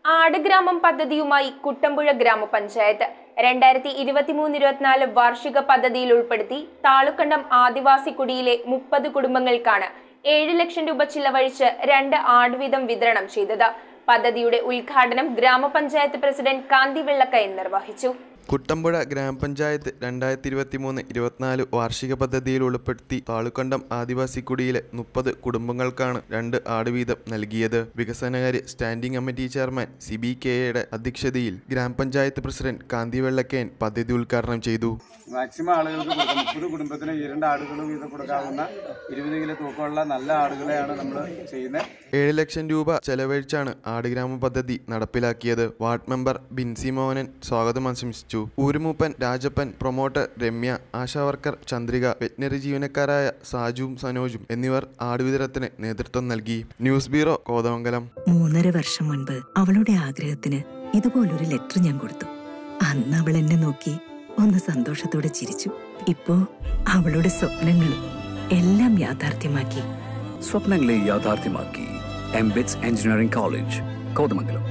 ആടുഗ്രാമം പദ്ധതിയുമായി കുട്ടമ്പുഴ ഗ്രാമപഞ്ചായത്ത് 2023-24 വാർഷിക പദ്ധതിയിൽ ഉൾപ്പെടുത്തി താളുക്കണ്ടം ആദിവാസി കുടിയിലെ 30 കുടുംബങ്ങൾക്കാണ് 7 ലക്ഷം രൂപ ചിലവഴിച്ച് 2 ആട് വീതം വിതരണം ചെയ്തത്. പദ്ധതിയുടെ ഉദ്ഘാടനം ഗ്രാമപഞ്ചായത്ത് പ്രസിഡന്റ് കാന്തി വെള്ളക്കയൻ നിർവഹിച്ചു. കുട്ടമ്പുഴ ഗ്രാമപഞ്ചായത്ത് 2023-24 വാർഷിക പദ്ധതിയിൽ ഉൾപ്പെടുത്തി താളുക്കണ്ടം ആദിവാസി കുടിയിലെ 30 കുടുംബങ്ങൾക്കാണ് 2 ആട് വീതം നൽകിയത്. വികസനകാര്യ സ്റ്റാൻഡിംഗ് കമ്മിറ്റി ചെയർമാൻ CBKയുടെ അധ്യക്ഷതയിൽ ഗ്രാമപഞ്ചായത്ത് പ്രസിഡന്റ് കാന്തി വെള്ളക്കയൻ പദ്ധതി ഉദ്ഘാടനം ചെയ്തു. മാക്സിമം ആളുകൾക്ക് 30 കുടുംബത്തിന് 2 ആടുകൾ വീതം കൊടുക്കാവുന്ന 20 കിലോ തൂക്കമുള്ള നല്ല ആടുകളെയാണ് നമ്മൾ ചെയ്യുന്നത്. 7 ലക്ഷം രൂപ ചെലവഴിച്ചാണ് ആടുഗ്രാമ പദ്ധതി നടപ്പിലാക്കിയത്. വാർഡ് മെമ്പർ ബിൻസി മോഹനൻ സ്വാഗതം ആശംസിച്ചു. ഊരുമൂപ്പൻ Rajappan, promoter Ramya, ASHA worker Chandrika, veterinary ജീവനക്കാരായ സാജുവും സനോജും എന്നിവർ ആടുവിതരണത്തിന് നേതൃത്വം നൽകി. News bureau, Kothamangalam. 3.5 വർഷം മുൻപ് അവളുടെ ആഗ്രഹത്തിന് ഇതുപോലൊരു ലെറ്റർ ഞാൻ കൊടുത്തു. അന്ന് അവൾ എന്നെ നോക്കി ഒന്ന് സന്തോഷത്തോടെ ചിരിച്ചു. ഇപ്പോ അവളുടെ സ്വപ്നങ്ങളും എല്ലാം യാഥാർത്ഥ്യമാക്കി. സ്വപ്നങ്ങളെ യാഥാർത്ഥ്യമാക്കി. MBITS engineering college, Kothamangalam.